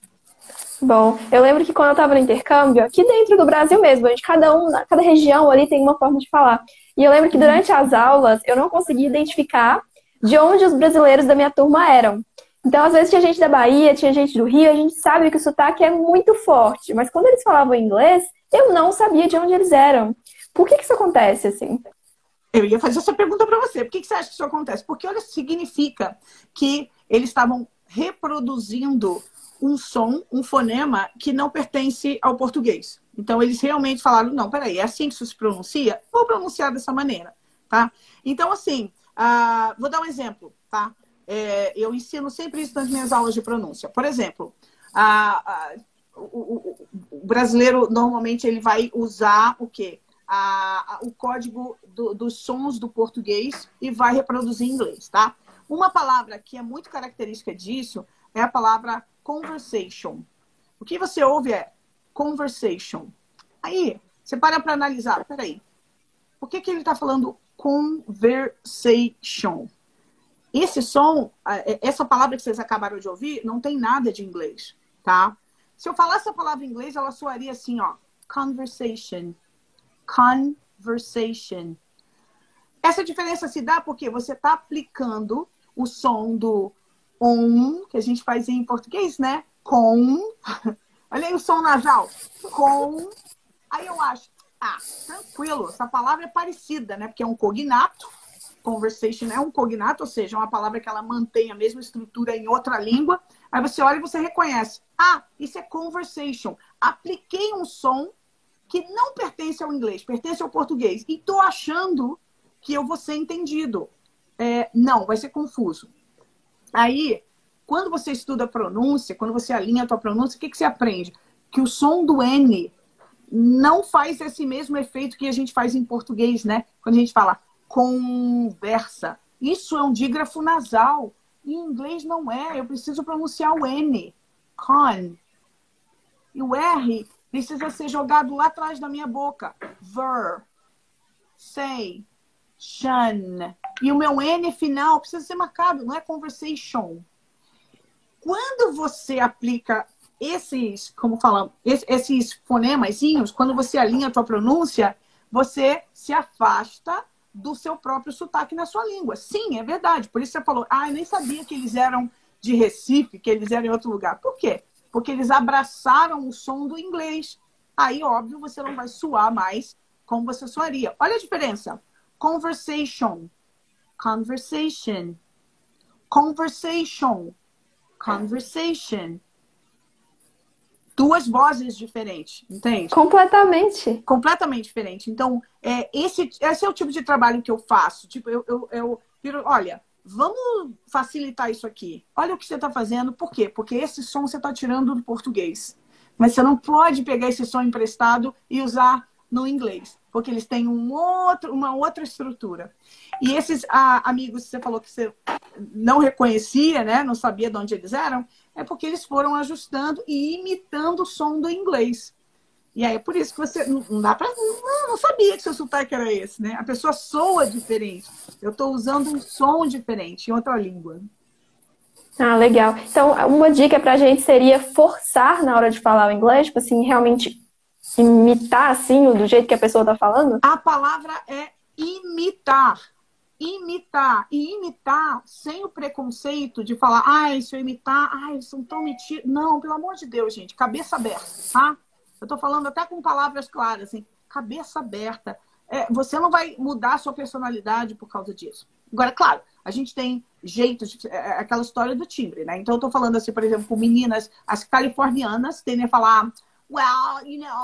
Bom, eu lembro que quando eu estava no intercâmbio, aqui dentro do Brasil mesmo, cada região ali tem uma forma de falar. E eu lembro que durante as aulas, eu não conseguia identificar de onde os brasileiros da minha turma eram. Então, às vezes, tinha gente da Bahia, tinha gente do Rio, a gente sabe que o sotaque é muito forte. Mas quando eles falavam inglês, eu não sabia de onde eles eram. Por que isso acontece, assim? Eu ia fazer essa pergunta para você. Por que você acha que isso acontece? Porque, olha, significa que eles estavam reproduzindo um som, um fonema que não pertence ao português. Então, eles realmente falaram, não, peraí, é assim que isso se pronuncia? Vou pronunciar dessa maneira, tá? Então, assim, vou dar um exemplo, tá? Eu ensino sempre isso nas minhas aulas de pronúncia. Por exemplo, o brasileiro, normalmente, ele vai usar o quê? O código dos sons do português e vai reproduzir em inglês, tá? Uma palavra que é muito característica disso é a palavra conversation. O que você ouve é conversation. Aí, você para analisar. Peraí. Por que ele está falando conversation? Esse som, essa palavra que vocês acabaram de ouvir, não tem nada de inglês, tá? Se eu falasse a palavra em inglês, ela soaria assim, ó. conversation. Conversation. Essa diferença se dá porque você está aplicando o som do on, que a gente faz em português, né? Com. Olha aí o som nasal. Com. Aí eu acho, tranquilo, essa palavra é parecida, né? Porque é um cognato. Conversation é um cognato, ou seja, é uma palavra que ela mantém a mesma estrutura em outra língua. Aí você olha e você reconhece. Isso é conversation. Apliquei um som que não pertence ao inglês, pertence ao português. E estou achando que eu vou ser entendido. Não, vai ser confuso. Aí, quando você estuda pronúncia, quando você alinha a tua pronúncia, o que você aprende? Que o som do N não faz esse mesmo efeito que a gente faz em português, né? Quando a gente fala conversa. Isso é um dígrafo nasal. Em inglês não é. Eu preciso pronunciar o N. Con. E o R precisa ser jogado lá atrás da minha boca. Ver. Say. Shun. E o meu N final precisa ser marcado. Não é conversation. Quando você aplica esses, como falamos, esses fonemazinhos, quando você alinha a tua pronúncia, você se afasta do seu próprio sotaque na sua língua. Sim, é verdade. Por isso você falou, eu nem sabia que eles eram de Recife, que eles eram em outro lugar. Por quê? Porque eles abraçaram o som do inglês. Aí, óbvio, você não vai soar mais como você soaria. Olha a diferença. Conversation. Conversation. Conversation. Conversation. Duas vozes diferentes, entende? Completamente. Completamente diferente. Então, esse é o tipo de trabalho que eu faço. Tipo, eu viro, olha, vamos facilitar isso aqui. Olha o que você está fazendo. Por quê? Porque esse som você está tirando do português. Mas você não pode pegar esse som emprestado e usar no inglês. Porque eles têm uma outra estrutura. E esses amigos que você falou que você não reconhecia, né? Não sabia de onde eles eram. É porque eles foram ajustando e imitando o som do inglês. E aí é por isso que você não dá para... Não sabia que seu sotaque era esse, né? A pessoa soa diferente. Eu estou usando um som diferente em outra língua. Legal. Então, uma dica pra gente seria forçar na hora de falar o inglês, tipo assim, realmente imitar, assim, do jeito que a pessoa tá falando? A palavra é imitar. Imitar. E imitar sem o preconceito de falar, se eu imitar, eles são tão metidos. Não, pelo amor de Deus, gente, cabeça aberta, tá? Eu tô falando até com palavras claras, assim, cabeça aberta. Você não vai mudar a sua personalidade por causa disso. Agora, claro, a gente tem jeitos, aquela história do timbre, né? Então eu tô falando assim, por exemplo, com meninas, as californianas tendem a falar, well,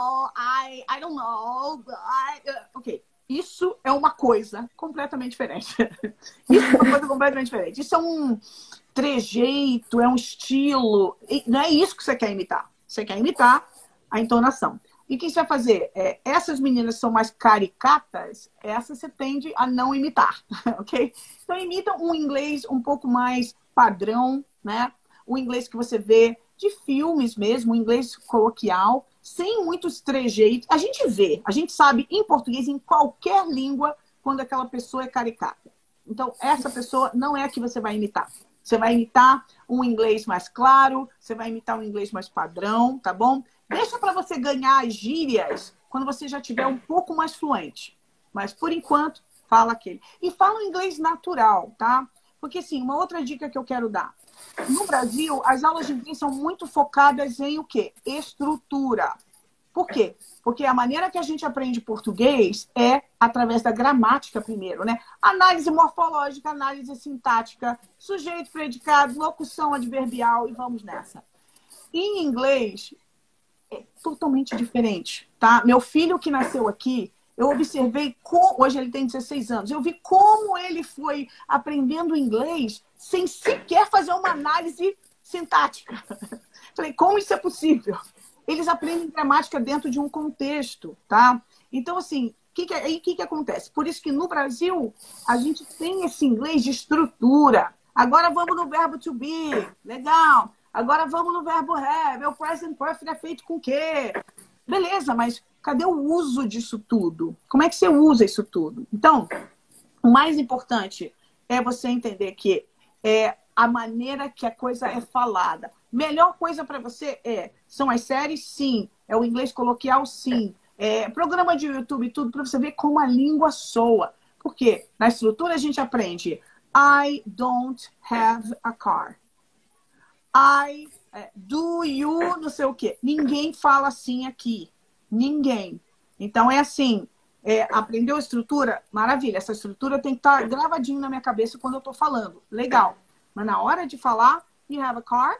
I don't know, but... Ok. Isso é uma coisa completamente diferente. Isso é uma coisa completamente diferente. Isso é um trejeito, é um estilo. Não é isso que você quer imitar. Você quer imitar a entonação. E o que você vai fazer? Essas meninas são mais caricatas, essas você tende a não imitar, ok? Então imita um inglês um pouco mais padrão, né? O inglês que você vê de filmes mesmo, um inglês coloquial, sem muitos trejeitos. A gente sabe em português, em qualquer língua, quando aquela pessoa é caricata. Então, essa pessoa não é a que você vai imitar. Você vai imitar um inglês mais claro, você vai imitar um inglês mais padrão, tá bom? Deixa para você ganhar as gírias quando você já tiver um pouco mais fluente. Mas, por enquanto, fala aquele. E fala um inglês natural, tá? Porque, assim, uma outra dica que eu quero dar. No Brasil, as aulas de inglês são muito focadas em o quê? Estrutura. Por quê? Porque a maneira que a gente aprende português é através da gramática primeiro, né? Análise morfológica, análise sintática, sujeito, predicado, locução adverbial e vamos nessa. Em inglês, é totalmente diferente, tá? Meu filho que nasceu aqui, eu observei hoje ele tem 16 anos, eu vi como ele foi aprendendo inglês sem sequer fazer uma análise sintática. Falei, como isso é possível? Eles aprendem gramática dentro de um contexto, tá? Então, assim, o que acontece? Por isso que no Brasil, a gente tem esse inglês de estrutura. Agora vamos no verbo to be. Legal. Agora vamos no verbo have. O present perfect é feito com o quê? Beleza, mas cadê o uso disso tudo? Como é que você usa isso tudo? Então, o mais importante é você entender que a maneira que a coisa é falada. Melhor coisa para você são as séries, sim. É o inglês coloquial, sim. É programa de YouTube, tudo para você ver como a língua soa. Por quê? Na estrutura a gente aprende I don't have a car. Do you, não sei o quê. Ninguém fala assim aqui. Ninguém. Então é assim, aprendeu a estrutura? Maravilha. Essa estrutura tem que estar gravadinho na minha cabeça quando eu estou falando. Legal. Mas na hora de falar, you have a car?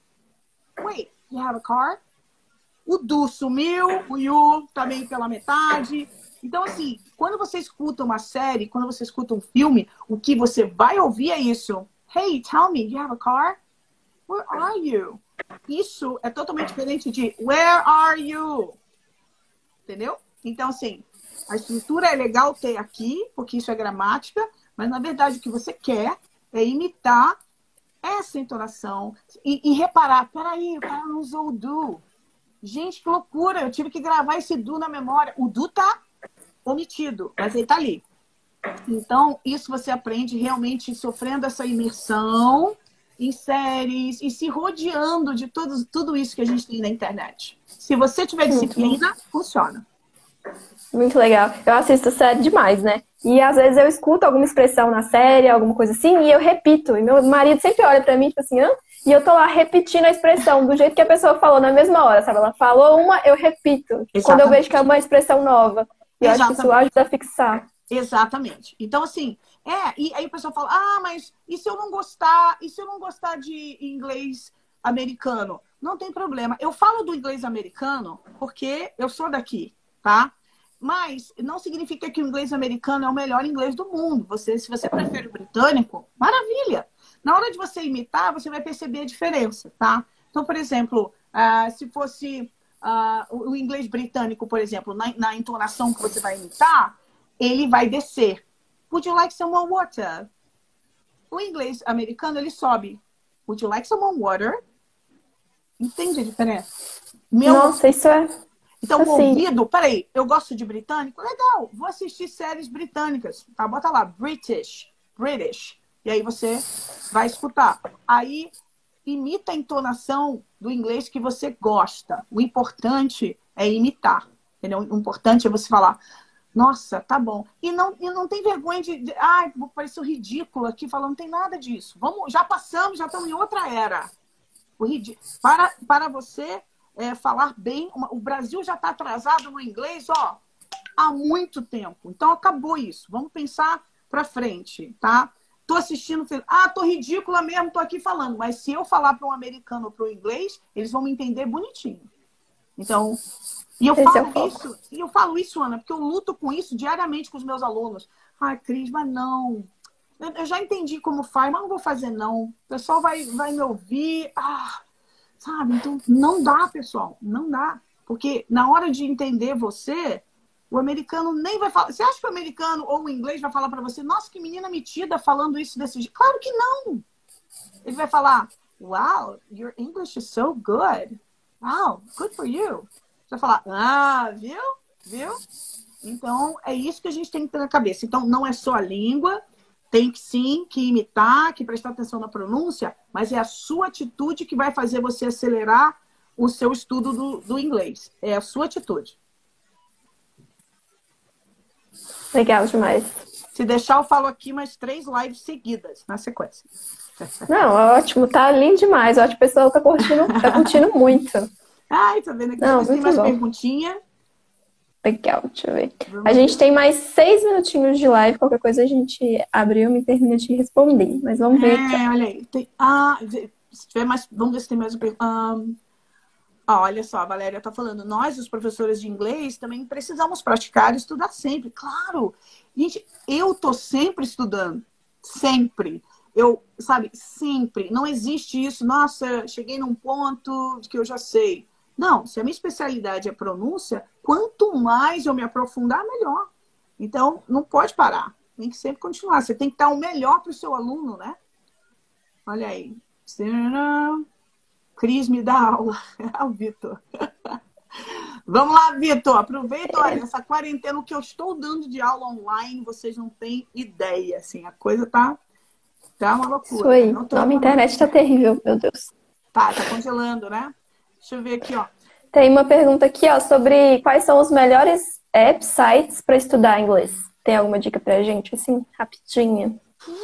Wait, you have a car? O do sumiu, o you tá meio pela metade. Então, assim, quando você escuta uma série, quando você escuta um filme, o que você vai ouvir é isso. Hey, tell me, you have a car? Where are you? Isso é totalmente diferente de where are you? Entendeu? Então, assim, a estrutura é legal ter aqui, porque isso é gramática, mas, na verdade, o que você quer é imitar essa entonação e reparar, peraí, o cara não usou o do. Gente, que loucura! Eu tive que gravar esse do na memória. O do tá omitido, mas ele tá ali. Então, isso você aprende realmente sofrendo essa imersão em séries e se rodeando de tudo isso que a gente tem na internet. Se você tiver disciplina, funciona. Muito legal. Eu assisto série demais, né? E às vezes eu escuto alguma expressão na série, alguma coisa assim, e eu repito. E meu marido sempre olha pra mim, tipo assim, hã? E eu tô lá repetindo a expressão do jeito que a pessoa falou na mesma hora, sabe? Ela falou uma, eu repito. Exatamente. Quando eu vejo que é uma expressão nova. E eu acho que isso ajuda a fixar. Exatamente. Então, assim, e aí o pessoal fala, mas e se eu não gostar? E se eu não gostar de inglês americano? Não tem problema. Eu falo do inglês americano porque eu sou daqui, tá? Mas não significa que o inglês americano é o melhor inglês do mundo. Se você prefere o britânico, maravilha. Na hora de você imitar, você vai perceber a diferença, tá? Então, por exemplo, se fosse o inglês britânico, por exemplo, na entonação que você vai imitar, ele vai descer. Would you like some more water? O inglês americano, ele sobe. Would you like some more water? Entende a diferença? Nossa, isso é... Então, o ouvido... Peraí, eu gosto de britânico? Legal, vou assistir séries britânicas. Tá? Bota lá, British. E aí você vai escutar. Aí, imita a entonação do inglês que você gosta. O importante é imitar. Entendeu? O importante é você falar... Nossa, tá bom. E não tem vergonha vou parecer ridículo aqui, falando, não tem nada disso. Já passamos, já estamos em outra era. Para você falar bem, o Brasil já está atrasado no inglês, há muito tempo. Então, acabou isso. Vamos pensar para frente, tá? Tô assistindo, tô ridícula mesmo, tô aqui falando. Mas se eu falar para um americano ou para um inglês, eles vão me entender bonitinho. Então... E eu falo isso, Ana, porque eu luto com isso diariamente com os meus alunos. Cris, mas não. Eu já entendi como faz, mas não vou fazer, não. O pessoal vai me ouvir. Sabe? Então, não dá, pessoal. Não dá. Porque na hora de entender você, o americano nem vai falar. Você acha que o americano ou o inglês vai falar pra você, nossa, que menina metida falando isso desse jeito? Claro que não. Ele vai falar, wow, your English is so good. Wow, good for you. Você vai falar, viu? Então, é isso que a gente tem que ter na cabeça. Então, não é só a língua, tem que sim que imitar, que prestar atenção na pronúncia, mas é a sua atitude que vai fazer você acelerar o seu estudo do inglês. É a sua atitude. Legal demais. Se deixar, eu falo aqui mais 3 lives seguidas, na sequência. Não, ótimo. Tá lindo demais. Eu acho que o pessoal tá curtindo muito. Tá vendo aqui? Não, tem mais perguntinha? Legal, deixa eu ver. A gente tem mais 6 minutinhos de live. Qualquer coisa a gente abre e termina de responder. Mas vamos ver. Olha aí. Se tiver mais... Vamos ver se tem mais... olha só, a Valéria tá falando. Nós, os professores de inglês, também precisamos praticar e estudar sempre. Claro! Gente, eu tô sempre estudando. Sempre. Sempre. Não existe isso. Nossa, cheguei num ponto de que eu já sei. Não, se a minha especialidade é pronúncia, quanto mais eu me aprofundar, melhor. Então, não pode parar. Tem que sempre continuar. Você tem que dar o melhor para o seu aluno, né? Olha aí. Cris me dá aula. O Vitor. Vamos lá, Vitor. Aproveita, olha, essa quarentena, o que eu estou dando de aula online, vocês não têm ideia. Assim, a coisa tá uma loucura. Isso aí. A internet tá terrível, meu Deus. Tá congelando, né? Deixa eu ver aqui, ó. Tem uma pergunta aqui, ó, sobre quais são os melhores apps, sites para estudar inglês. Tem alguma dica pra gente, assim, rapidinha?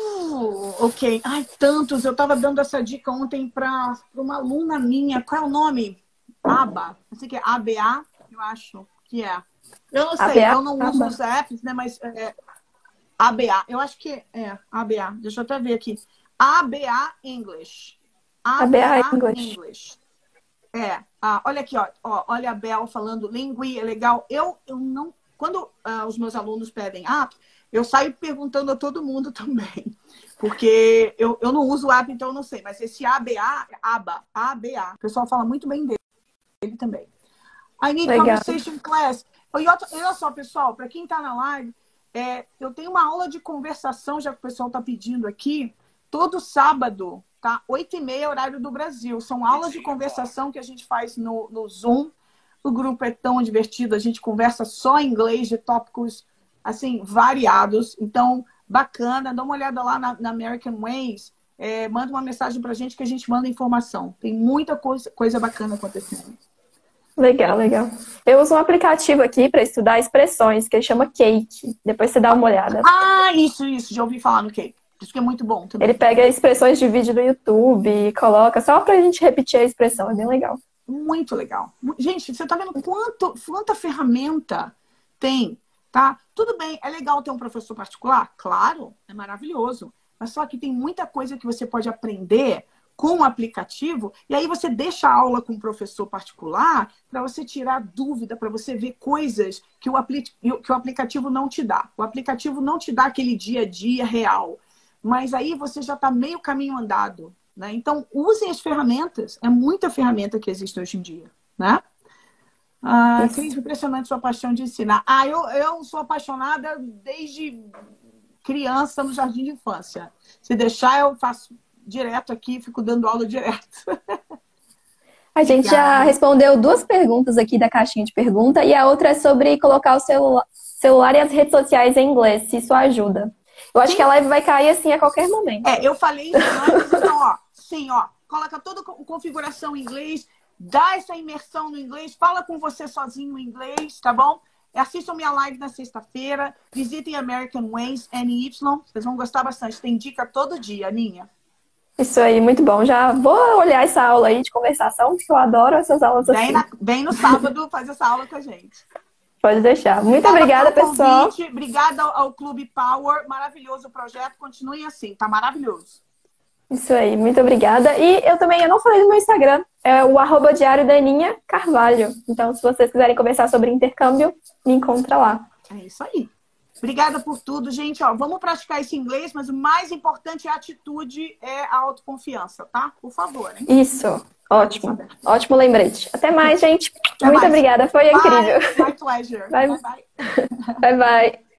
Ok. Ai, tantos. Eu tava dando essa dica ontem para uma aluna minha. Qual é o nome? ABA. Não sei que é ABA, eu acho que é. Eu não sei, ABA? eu não uso os apps, né? Mas ABA. Eu acho que é ABA. Deixa eu até ver aqui. ABA English. ABA English. Olha aqui, ó, olha a Bel falando, Lingui é legal. Eu não, quando os meus alunos pedem app, eu saio perguntando a todo mundo também, porque eu não uso o app, então eu não sei, mas esse ABA, o pessoal fala muito bem dele também. I need legal. conversation class. Olha só, pessoal, para quem tá na live, eu tenho uma aula de conversação, já que o pessoal tá pedindo aqui, todo sábado, tá? 8h30, horário do Brasil. São aulas de conversação que a gente faz no Zoom. O grupo é tão divertido, a gente conversa só em inglês de tópicos, assim, variados. Então, bacana. Dá uma olhada lá na American Ways. Manda uma mensagem pra gente que a gente manda informação. Tem muita coisa bacana acontecendo. Legal, legal. Eu uso um aplicativo aqui para estudar expressões, que ele chama Cake. Depois você dá uma olhada. Isso. Já ouvi falar no Cake. Isso que é muito bom também. Ele pega expressões de vídeo do YouTube e coloca só pra gente repetir a expressão. É bem legal. Muito legal. Gente, você tá vendo quanta ferramenta tem, tá? Tudo bem, é legal ter um professor particular? Claro, é maravilhoso. Mas só que tem muita coisa que você pode aprender com o aplicativo, e aí você deixa a aula com o professor particular para você tirar dúvida, para você ver coisas que o aplicativo não te dá. O aplicativo não te dá aquele dia a dia real. Mas aí você já está meio caminho andado, né? Então, usem as ferramentas. É muita ferramenta que existe hoje em dia, né? Cris, impressionante sua paixão de ensinar. Eu sou apaixonada desde criança no jardim de infância. Se deixar, eu faço direto aqui, fico dando aula direto. A gente já respondeu 2 perguntas aqui da caixinha de pergunta e a outra é sobre colocar o celular e as redes sociais em inglês, se isso ajuda. Eu acho que a live vai cair assim a qualquer momento. Eu falei isso antes, então, coloca toda a configuração em inglês, dá essa imersão no inglês, fala com você sozinho em inglês, tá bom? Assistam minha live na sexta-feira, visitem American Ways, NY, vocês vão gostar bastante. Tem dica todo dia, Aninha. Isso aí, muito bom. Já vou olhar essa aula aí de conversação, porque eu adoro essas aulas assim. Vem no sábado fazer essa aula com a gente. Pode deixar. Muito obrigada, pessoal. Obrigada ao Clube Power. Maravilhoso o projeto. Continuem assim. Tá maravilhoso. Isso aí. Muito obrigada. E eu não falei do meu Instagram. É o @diário da Aninha Carvalho. Então, se vocês quiserem conversar sobre intercâmbio, me encontra lá. É isso aí. Obrigada por tudo, gente. Vamos praticar esse inglês, mas o mais importante é a atitude, a autoconfiança, tá? Por favor, hein? Isso. Ótimo. Ótimo lembrete. Até mais, gente. Muito obrigada. Foi incrível. My pleasure. Bye, bye. Bye, bye.